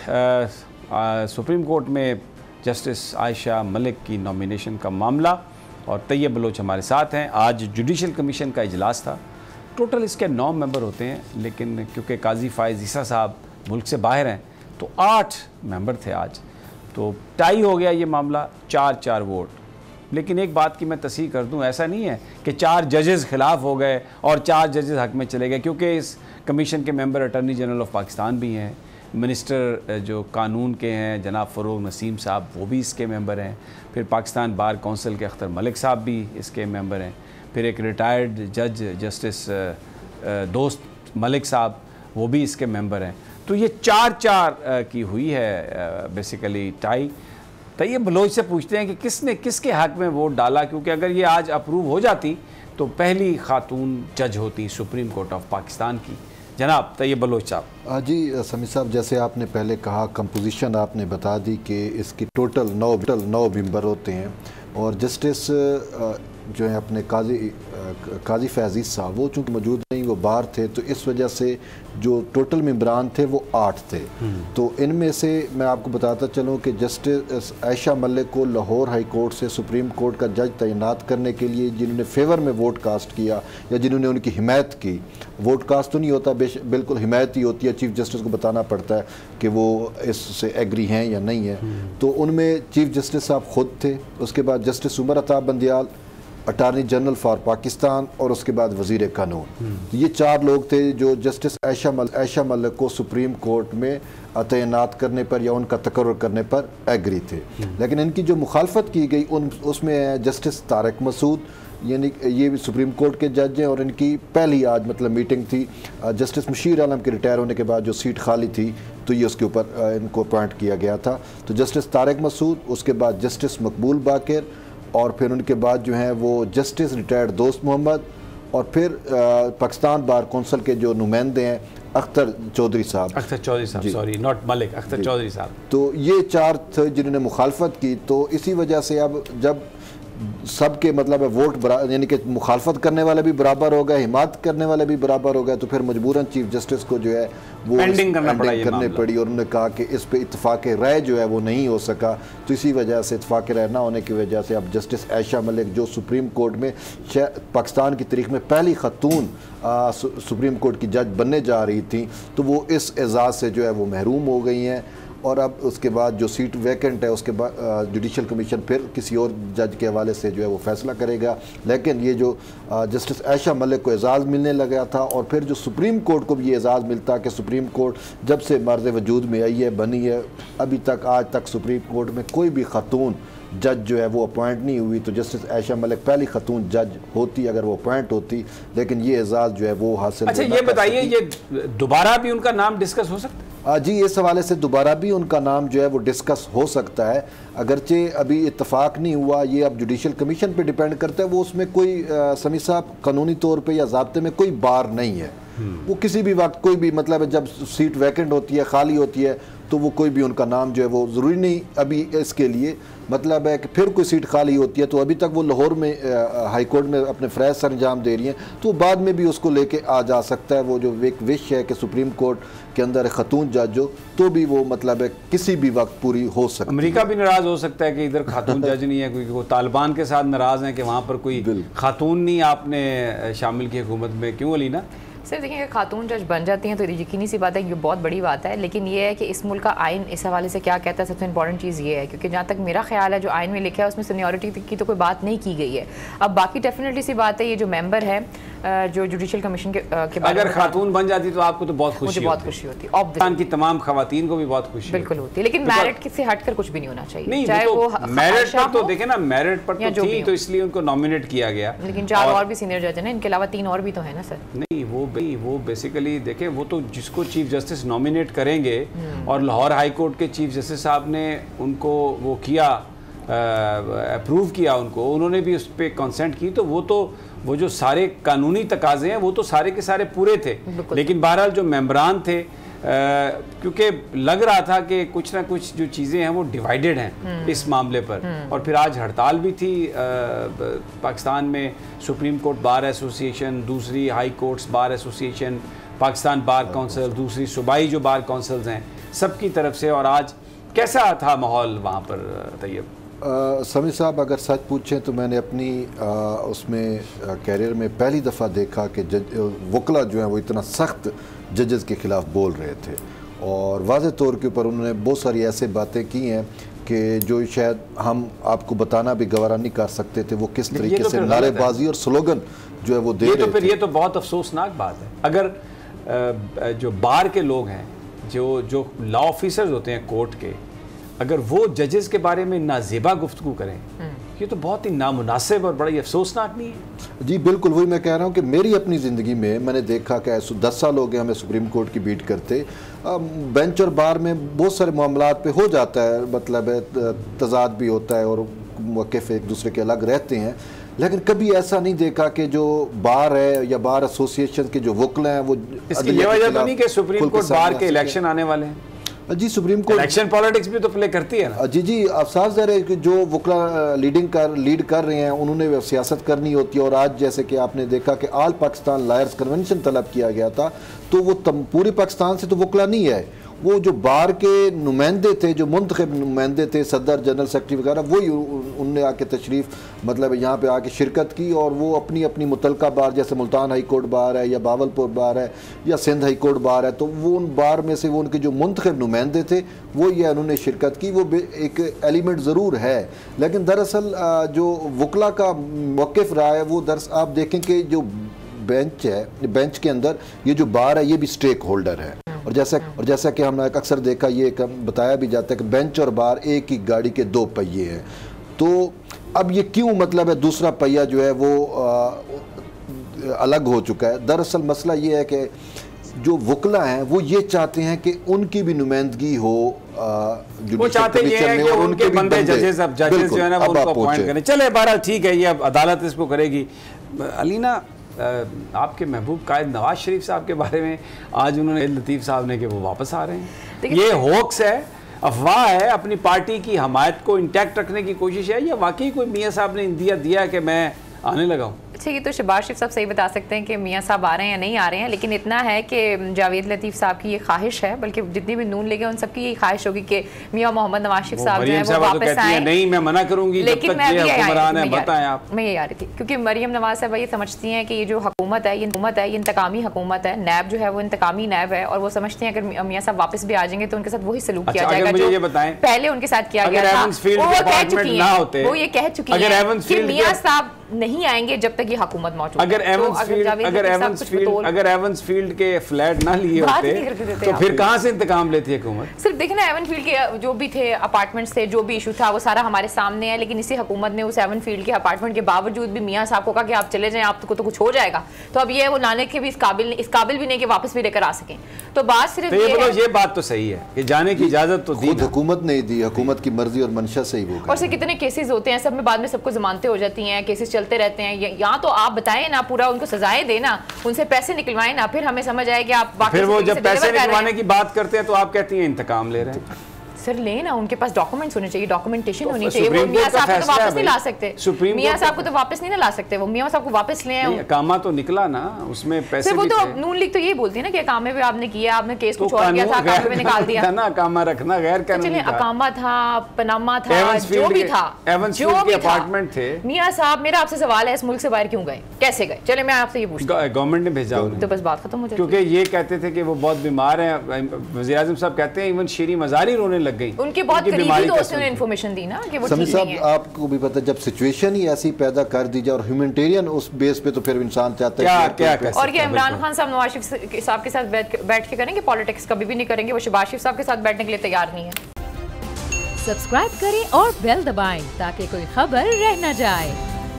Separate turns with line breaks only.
Supreme court में justice Ayesha Malik की nomination का मामला, और तैयब बलोच हमारे साथ हैं। आज जुडिशल कमीशन का इजलास था। टोटल इसके 9 मेंबर होते हैं, लेकिन क्योंकि काजी फ़ाइज़ ईसा साहब मुल्क से बाहर हैं तो 8 मेंबर थे आज, तो टाई हो गया ये मामला, 4-4 वोट। लेकिन एक बात की मैं तस्दीक कर दूं, ऐसा नहीं है कि 4 जजेस खिलाफ हो गए और 4 जजेस हक में चले गए, क्योंकि इस कमीशन के member attorney general of Pakistan भी हैं, मिनिस्टर जो कानून के हैं जनाब फ़रोग नसीम साहब वो भी इसके मेंबर हैं, फिर पाकिस्तान बार कौंसिल के अख्तर मलिक साहब भी इसके मेंबर हैं, फिर एक रिटायर्ड जज जस्टिस दोस्त मलिक साहब वो भी इसके मेंबर हैं। तो ये 4-4 की हुई है बेसिकली टाई। तैयब बलोच से पूछते हैं कि किसने किसके हक में वोट डाला, क्योंकि अगर ये आज अप्रूव हो जाती तो पहली खातून जज होती सुप्रीम कोर्ट ऑफ पाकिस्तान की। जनाब तैयब बलोच साहब।
जी समी साहब, जैसे आपने पहले कहा कंपोजिशन आपने बता दी कि इसकी टोटल 9 मेंबर होते हैं, और जस्टिस जो है अपने काजी फैज़ साहब वो चूँकि मौजूद नहीं, वो बाहर थे, तो इस वजह से जो टोटल मेंबरान थे वो 8 थे। तो इनमें से मैं आपको बताता चलूँ कि जस्टिस आयशा मलिक को लाहौर हाई कोर्ट से सुप्रीम कोर्ट का जज तैनात करने के लिए जिन्होंने फेवर में वोट कास्ट किया या जिन्होंने उनकी हिमायत की, वोट कास्ट तो नहीं होता, बिल्कुल हिमायत ही होती है, चीफ जस्टिस को बताना पड़ता है कि वो इससे एग्री हैं या नहीं है। तो उनमें चीफ जस्टिस साहब ख़ुद थे, उसके बाद justice Umar Ata Bandial, attorney general for Pakistan, और उसके बाद वज़ीर कानून। ये 4 लोग थे जो जस्टिस आयशा मलिक को सुप्रीम कोर्ट में तैनात करने पर या उनका तकर्रुर करने पर एग्री थे। लेकिन इनकी जो मुखालफत की गई उसमें जस्टिस तारिक मसूद, यानी ये भी सुप्रीम कोर्ट के जज हैं, और इनकी पहली आज मतलब मीटिंग थी। जस्टिस मुशीर आलम के रिटायर होने के बाद जो सीट खाली थी तो ये उसके ऊपर इनको अपॉइंट किया गया था। तो जस्टिस तारिक मसूद, उसके बाद जस्टिस मकबूल बाकर, और फिर उनके बाद जो है वो जस्टिस रिटायर्ड दोस्त मोहम्मद, और फिर पाकिस्तान बार कौंसिल के जो नुमाइंदे हैं अख्तर चौधरी साहब,
सॉरी नॉट मलिक, अख्तर चौधरी साहब।
तो ये 4 थे जिन्होंने मुखालफत की। तो इसी वजह से अब जब सबके मतलब है वोट यानी कि मुखालफत करने वाले भी बराबर हो गए, हिमायत करने वाले भी बराबर हो गए, तो फिर मजबूरन चीफ जस्टिस को जो है वो
पेंडिंग
करनी पड़ी, और उन्होंने कहा कि इस पे इत्तफाक राय जो है वो नहीं हो सका। तो इसी वजह से इत्तफाक राय ना होने की वजह से अब जस्टिस आयशा मलिक जो सुप्रीम कोर्ट में पाकिस्तान की तारीख में पहली खातून सुप्रीम कोर्ट की जज बनने जा रही थी, तो वो इस एजाज़ से जो है वो महरूम हो गई हैं। और अब उसके बाद जो सीट वैकेंट है उसके बाद जुडिशल कमीशन फिर किसी और जज के हवाले से जो है वो फैसला करेगा। लेकिन ये जो जस्टिस आयशा मलिक को एजाज़ मिलने लगा था, और फिर जो सुप्रीम कोर्ट को भी ये एजाज़ मिलता कि सुप्रीम कोर्ट जब से मर्ज़ वजूद में आई है, बनी है, अभी तक आज तक सुप्रीम कोर्ट में कोई भी खातून जज जो है वो अपॉइंट नहीं हुई। तो जस्टिस आयशा मलिक पहली खातून जज होती अगर वो अपॉइंट होती, लेकिन ये एजाज़ जो है वो हासिल।
अच्छा ये बताइए, ये दोबारा भी उनका नाम डिस्कस हो सकता है?
जी, इस हवाले से दोबारा भी उनका नाम जो है वो डिस्कस हो सकता है, अगरचे अभी इत्तफाक नहीं हुआ। ये अब जुडिशल कमीशन पे डिपेंड करता है, वो उसमें कोई समी साहब कानूनी तौर पे या ज़ाब्ते में कोई बार नहीं है। वो किसी भी वक्त कोई भी मतलब जब सीट वैकेंट होती है, खाली होती है, तो वो कोई भी उनका नाम जो है वो ज़रूरी नहीं अभी इसके लिए मतलब है कि फिर कोई सीट खाली होती है, तो अभी तक वो लाहौर में हाई कोर्ट में अपने फ़रज़ सर अंजाम दे रही हैं, तो बाद में भी उसको लेके आ जा सकता है। वो जो एक विश है कि सुप्रीम कोर्ट के अंदर खातून जज हो, तो भी वो मतलब है किसी भी वक्त पूरी हो सकती है।
अमेरिका भी नाराज़ हो सकता है कि इधर खातून जज नहीं है, क्योंकि वो तालिबान के साथ नाराज़ हैं कि वहाँ पर कोई खातून नहीं आपने शामिल की हुकूमत में। क्यों अलीना?
सिर्फ देखिए अगर खातून जज बन जाती हैं तो यकीनी सी बात है कि ये बहुत बड़ी बात है, लेकिन ये है कि इस मुल्क का आइन इस हवाले से क्या कहता है, सबसे इंपॉर्टेंट चीज़ ये है, क्योंकि जहाँ तक मेरा ख्याल है जो आइन में लिखा है उसमें सीनियरिटी की तो कोई बात नहीं की गई है। अब बाकी डेफिनेटली सी बात है, ये जो मेंबर है जो जुडिशल कमीशन के
अगर खातून बन जाती तो आपको तो बहुत खुशी
होती,
पाकिस्तान की तमाम खवातीन को भी बहुत खुशी
बिल्कुल होती है, लेकिन मेरिट से हटकर कुछ भी नहीं होना चाहिए।
चाहे वो मेरिट पर तो देखे ना, मेरिट पर तो थी तो इसलिए उनको नॉमिनेट किया गया,
लेकिन 4 और भी सीनियर जज हैं, इनके अलावा 3 और भी तो है ना सर।
नहीं वो बेसिकली देखें, वो तो जिसको चीफ जस्टिस नॉमिनेट करेंगे, और लाहौर हाई कोर्ट के चीफ जस्टिस साहब ने उनको वो किया, अप्रूव किया उनको, उन्होंने भी उस पर कंसेंट की, तो वो जो सारे कानूनी तकाजे हैं वो तो सारे के सारे पूरे थे। लेकिन बहरहाल जो मेंबरान थे, क्योंकि लग रहा था कि कुछ ना कुछ जो चीज़ें हैं वो डिवाइडेड हैं इस मामले पर, और फिर आज हड़ताल भी थी पाकिस्तान में। सुप्रीम कोर्ट बार एसोसिएशन, दूसरी high courts bar association, Pakistan bar council, दूसरी सूबाई जो बार काउंसिल्स हैं, सबकी तरफ से, और आज कैसा था माहौल वहाँ पर तैयब?
समी साहब, अगर सच पूछें तो मैंने अपनी उसमें कैरियर में पहली दफ़ा देखा कि वकला जो हैं वो इतना सख्त जजेस के ख़िलाफ़ बोल रहे थे, और वाज़े तौर के ऊपर उन्होंने बहुत सारी ऐसे बातें की हैं कि जो शायद हम आपको बताना भी गवारा नहीं कर सकते थे, वो किस तरीके से नारेबाजी और स्लोगन जो है वो दे रहे थे।
ये तो बहुत अफसोसनाक बात है। अगर जो बार के लोग हैं, जो लॉ ऑफिसर्स होते हैं कोर्ट के, अगर वो जजेस के बारे में नाजेबा गुफ्तगू करें, ये तो बहुत ही नामुनासिब और बड़ा ही अफसोसनाक नहीं है?
जी बिल्कुल, वही मैं कह रहा हूँ कि मेरी अपनी ज़िंदगी में मैंने देखा कि 10 साल हो गए हमें सुप्रीम कोर्ट की बीट करते। बेंच और बार में बहुत सारे मामलात पे हो जाता है, मतलब तजाद भी होता है और मौक़िफ़ एक दूसरे के अलग रहते हैं, लेकिन कभी ऐसा नहीं देखा कि जो बार है या बार एसोसिएशन के जो वकला हैं वो
इसकी ये वजह तो नहीं कि सुप्रीम कोर्ट बार के इलेक्शन आने वाले हैं?
जी, सुप्रीम कोर्ट
इलेक्शन पॉलिटिक्स भी तो प्ले करती है ना।
जी अब साफ ज़ाहिर है कि जो वकला लीड कर रहे हैं उन्होंने सियासत करनी होती है, और आज जैसे कि आपने देखा कि आल पाकिस्तान लायर्स कन्वेंशन तलब किया गया था, तो वो पूरे पाकिस्तान से तो वकला नहीं है, वो जो बार के नुमाइंदे थे, जो मुंतखब नुमाइंदे थे, सदर, जनरल सेक्रेटरी वगैरह, वही उनने आके तशरीफ़ मतलब यहाँ पे आके शिरकत की, और वो अपनी अपनी मुतलका बार, जैसे मुल्तान हाई कोर्ट बार है या बावलपुर बार है या सिंध हाई कोर्ट बार है, तो वो उन बार में से वो उनके जो मुंतखब नुमाइंदे थे वो ये उन्होंने शिरकत की। वो एक एलिमेंट ज़रूर है, लेकिन दरअसल जो वकला का मौक़िफ़ रहा है वो आप देखें कि जो बेंच है, बेंच के अंदर ये जो बार है ये भी स्टेक होल्डर है, और जैसा कि हमने अक्सर देखा, ये बताया भी जाता है कि बेंच और बार एक ही गाड़ी के 2 पहिए हैं। तो अब ये क्यों मतलब है दूसरा पहिया जो है वो अलग हो चुका है? दरअसल मसला ये है कि जो वकला हैं वो ये चाहते हैं कि उनकी भी नुमाइंदगी हो,
वो चाहते ये है कि उनके बंदे जजेस जो है ना वो उनको अपॉइंट करें। चले बहरहाल ठीक है, ये अब अदालत इसको करेगी। अलीना, आपके महबूब कायद नवाज शरीफ साहब के बारे में आज उन्होंने लतीफ़ साहब ने कि वो वापस आ रहे हैं, ये होक्स है, अफवाह है, अपनी पार्टी की हमायत को इंटैक्ट रखने की कोशिश है, या वाकई कोई मियाँ साहब ने इंदिया दिया कि मैं आने लगा हूँ?
अच्छा, ये तो शहबाज शरीफ साहब सही बता सकते हैं कि मियाँ साहब आ रहे हैं या नहीं आ रहे हैं, लेकिन इतना है कि जावेद लतीफ़ साहब की ये ख्वाहिश है, बल्कि जितनी भी नून लेंगे उन सबकी ये ख्वाहिश होगी कि मियाँ मोहम्मद नवाज शरीफ साहब जो है वो वापस आए।
नहीं, मैं मना करूंगी,
लेकिन मैं ये आ रही थी क्योंकि मरियम नवाज साहब ये समझती हैं कि ये जो हुकूमत है, ये इंतकामी हुकूमत है, नैब जो है वो इंतकामी नैब है, और वो समझती हैं अगर मियाँ साहब वापस भी आ जाएंगे तो उनके साथ वही सलूक किया जाएगा जो पहले उनके साथ किया गया था। वो ये कह चुकी है कि मियाँ साहब नहीं आएंगे जब तक ये हुकूमत मौजूद है।
अगर एवंस फील्ड के फ्लैट ना लिए होते तो फिर कहाँ से इंतकाम लेती है हुकूमत?
सिर्फ देखना, एवन फील्ड के जो भी थे अपार्टमेंट्स थे, जो भी इशू था वो सारा हमारे सामने है, लेकिन इसी हुकूमत ने उस एवन फील्ड के अपार्टमेंट के बावजूद भी मियाँ साहब को कहा कि आप चले जाएं, आपको तो कुछ हो जाएगा। तो अब ये वो लाने के भी इस काबिल भी नहीं कि वापस भी लेकर आ सकें। तो बात सिर्फ
ये बात तो सही है कि जाने की इजाजत तो दी
हुकूमत नहीं दी, हुकूमत की मर्जी और मंशा से ही वो।
और से कितने केसेस होते हैं, सब में बाद में सबको जमानतें हो जाती हैं, केसेस चलते रहते हैं। यहाँ तो आप बताएं ना, पूरा उनको सजाएं देना, उनसे पैसे निकलवाएं ना, फिर हमें समझ आए कि आप
फिर वो जब पैसे निकलवाने की बात करते हैं तो आप कहती हैं इंतकाम ले रहे हैं।
सर लेना, उनके पास डॉक्यूमेंट्स होने चाहिए, डॉक्यूमेंटेशन होनी चाहिए। वो मियाँ साहब को तो वापस नहीं ला सकते, मियाँ साहब को तो वापस नहीं ला सकते, वो मियाँ साहब को वापस ले आए।
कामा तो निकला ना, उसमें पैसे
वो तो नून लीग तो ये बोलती है ना कि अकामे पे आपने किया, आपने केस कुछ और किया था, अकामे पे निकाल दिया
ना, अकामा रखना गैर कानूनी था।
अकामा था, पनामा था, जो भी था, जो भी अपार्टमेंट थे। मियाँ साहब, मेरा आपसे सवाल है, इस मुल्क से बाहर क्यों गए, कैसे गए? चले मैं आपसे ये पूछता हूँ।
गवर्नमेंट ने भेजा
तो बस बात खत्म हो जाती,
क्योंकि ये कहते थे कि वो बहुत बीमार हैं। वज़ीर आज़म साहब कहते हैं इवन शीरी मज़ारी रोने लग गई,
उनके बहुत करीबी दोस्तों ने इन्फॉर्मेशन दी ना कि वो ठीक नहीं है।
आपको भी पता है जब सिचुएशन ही ऐसी पैदा कर दी जाए और ह्यूमैनिटेरियन उस बेस पे, तो फिर इंसान चाहता है
क्या और क्या इमरान खान साहब नवाज शरीफ साहब के साथ बैठ के करेंगे पॉलिटिक्स? कभी भी नहीं करेंगे, वो शहबाज शरीफ साहब के साथ बैठने के लिए तैयार नहीं है।
सब्सक्राइब करें और बेल दबाएं ताकि कोई खबर रह न जाए।